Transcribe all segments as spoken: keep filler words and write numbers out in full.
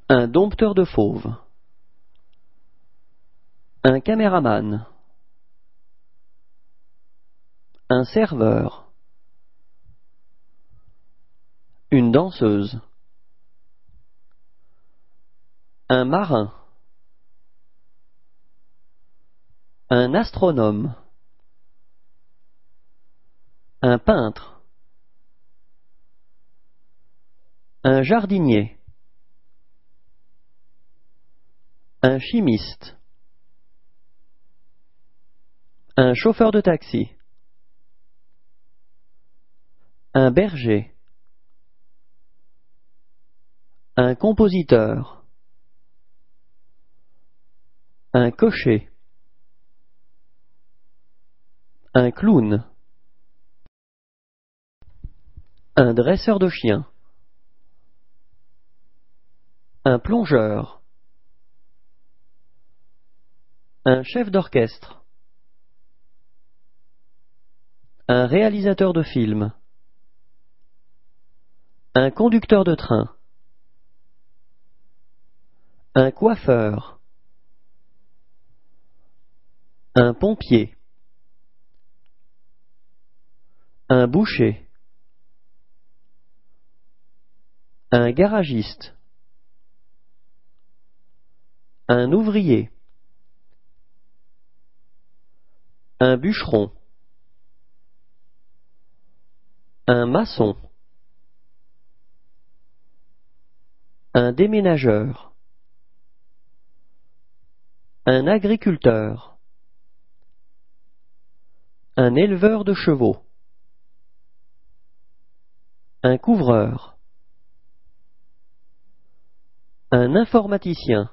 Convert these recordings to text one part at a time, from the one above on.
Un dompteur de fauves. Un caméraman. Un serveur. Une danseuse. Un marin. Un astronome. Un peintre. Un jardinier. Un chimiste. Un chauffeur de taxi. Un berger. Un compositeur. Un cocher. Un clown. Un dresseur de chiens. Un plongeur. Un chef d'orchestre. Un réalisateur de film. Un conducteur de train. Un coiffeur. Un pompier. Un boucher. Un garagiste. Un ouvrier. Un bûcheron. Un maçon. Un déménageur. Un agriculteur. Un éleveur de chevaux. Un couvreur. Un informaticien.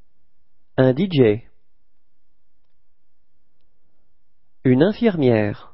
Un D J. Une infirmière.